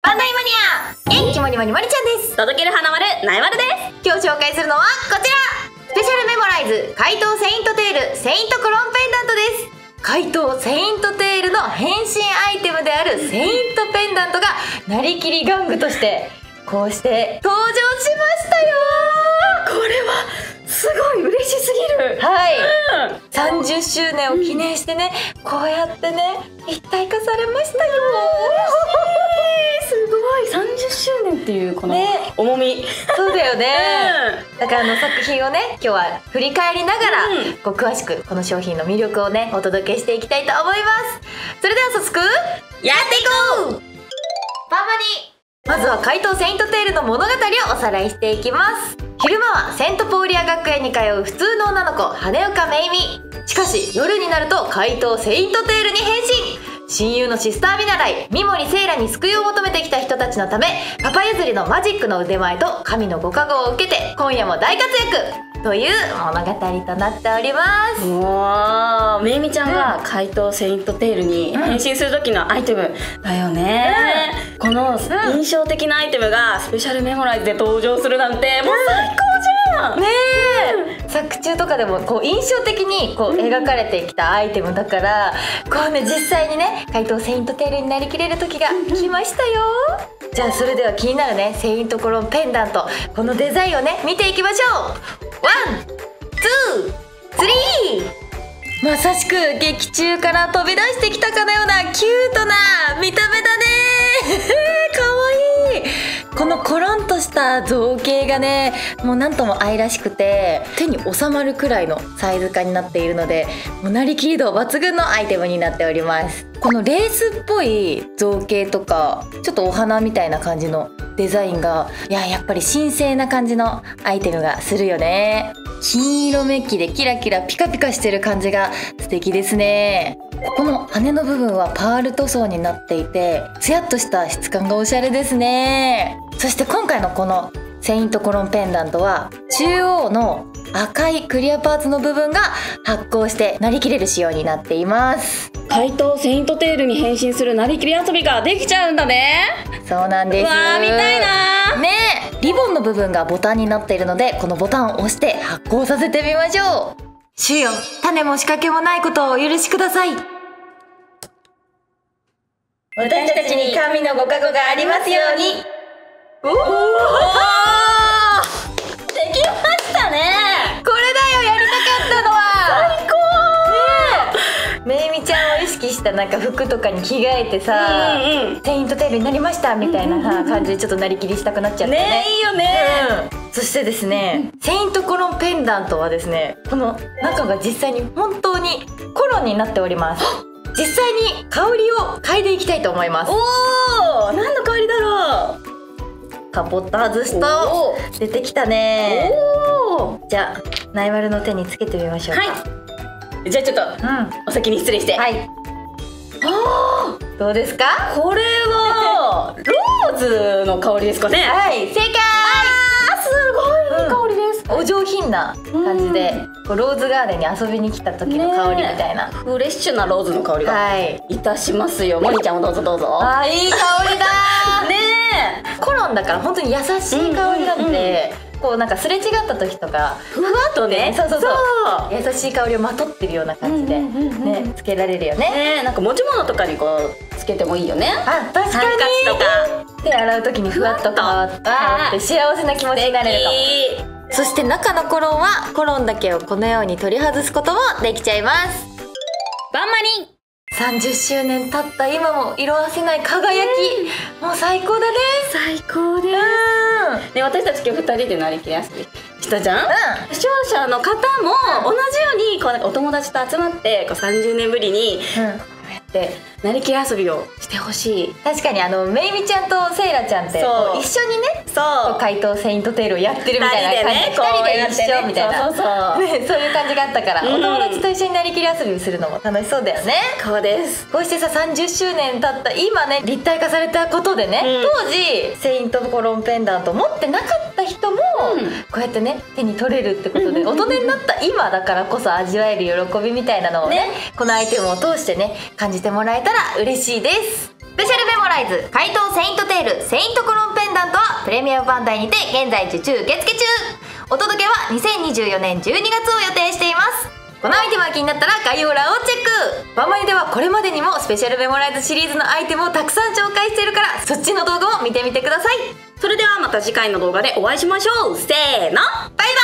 バンダイマニア元気もりもりまりちゃんです。 届ける花丸なえまるです。 今日紹介するのはこちら、スペシャルメモライズ怪盗セイントテールセイントコロンペンダントです。怪盗セイントテールの変身アイテムであるセイントペンダントがなりきり玩具としてこうして登場しましたよ。 これはすごい嬉しすぎる。 はい、30周年を記念してね、こうやってね一体化されましたよ。 すごい30周年っていうこの重み、 そうだよね、だから作品をね今日は振り返りながら、こう詳しくこの商品の魅力をねお届けしていきたいと思います。それでは早速やっていこう。バンバニまずは怪盗セイントテールの物語をおさらいしていきます。昼間はセントポーリア学園に通う普通の女の子羽岡めいみ。しかし夜になると怪盗セイントテールに変身。親友のシスター見習い三森セイラに救いを求めてきた人たちのため、パパ譲りのマジックの腕前と神のご加護を受けて今夜も大活躍という物語となっております。 もうめいみちゃんが怪盗セイントテールに変身する時のアイテムだよね、この印象的なアイテムがスペシャルメモライズで登場するなんてもう最高じゃん、ねえ、作中とかでもこう印象的にこう描かれてきたアイテムだから、こうね実際にね怪盗セイントテールになりきれる時が来ましたよ。じゃあそれでは気になるねセイントコロンペンダント、このデザインをね見ていきましょう。ワン、ツー、スリー。まさしく劇中から飛び出してきたかのようなキュートな見た目だねかわいい。このコロンとした造形がねもうなんとも愛らしくて手に収まるくらいのサイズ感になっているので、もうなりきり度抜群のアイテムになっております。このレースっぽい造形とかちょっとお花みたいな感じのデザインがやっぱり神聖な感じのアイテムがするよね。金色メッキでキラキラピカピカしてる感じが素敵ですね。ここの羽の部分はパール塗装になっていてツヤっとした質感がおしゃれですね。そして今回のこのセイントコロンペンダントは中央の赤いクリアパーツの部分が発光してなりきれる仕様になっています。 怪盗セイントテールに変身するなりきり遊びができちゃうんだね。 そうなんです。 わー見たいなね。リボンの部分がボタンになっているのでこのボタンを押して発光させてみましょう。主よ、種も仕掛けもないことをお許しください。私たちに神のご加護がありますように。おお、できましたね。 これだよ、やりたかったのは。 最高。 めいみちゃんを意識したなんか服とかに着替えてさ、セイントテールになりましたみたいな感じでちょっとなりきりしたくなっちゃってね。 いいよね、 そしてですね、セイントコロンペンダントはですね、この中が実際に本当にコロンになっております。実際に香りを嗅いでいきたいと思います。 おお、何の香りだろう。 カポッと外すと出てきたね。じゃあナイマルの手につけてみましょうか。はい、 じゃあちょっと、お先に失礼して。はい。 どうですか？ これはローズの香りですかね。 はい、正解。 すごいいい香りです。 お上品な感じで、こうローズガーデンに遊びに来た時の香りみたいな、 フレッシュなローズの香りがいたしますよ。もりちゃんもどうぞどうぞ。 あ、いい香りだね。コロンだから本当に優しい香りなんで、こうなんかすれ違った時とかふわっとね、そう優しい香りをまとってるような感じでねつけられるよね。 なんか持ち物とかにこうつけてもいいよね。 あ、確かに。手洗う時にふわっと香って幸せな気持ちになれるかも。そして中のコロンはコロンだけをこのように取り外すこともできちゃいます。 バンマリン 30周年経った今も色あせない輝き、もう最高だね。 最高です。で、私たち今日2人でなりきり遊びしたじゃん。視聴者の方も同じようにこうなんかお友達と集まってこう30年ぶりにこうやってなりきり遊びをしてほしい。 確かにめいみちゃんとセイラちゃんって一緒にね、怪盗セイントテールをやってるみたいな感じで2人で一緒みたいな、そういう感じがあったから、お友達と一緒になりきり遊びするのも楽しそうだよね。 そうです。 こうしてさ30周年経った今ね立体化されたことでね、当時セイントコロンペンダント持ってなかった人もこうやってね手に取れるってことで、大人になった今だからこそ味わえる喜びみたいなのをねこのアイテムを通してね感じてもらえたら嬉しいです。スペシャルメモライズ怪盗セイントテールオバンダイにて現在受注受付中。お届けは2024年12月を予定しています。このアイテムが気になったら概要欄をチェック。バンバニではこれまでにもスペシャルメモライズシリーズのアイテムをたくさん紹介しているから、そっちの動画も見てみてください。 それではまた次回の動画でお会いしましょう。せーの、 バイバイ。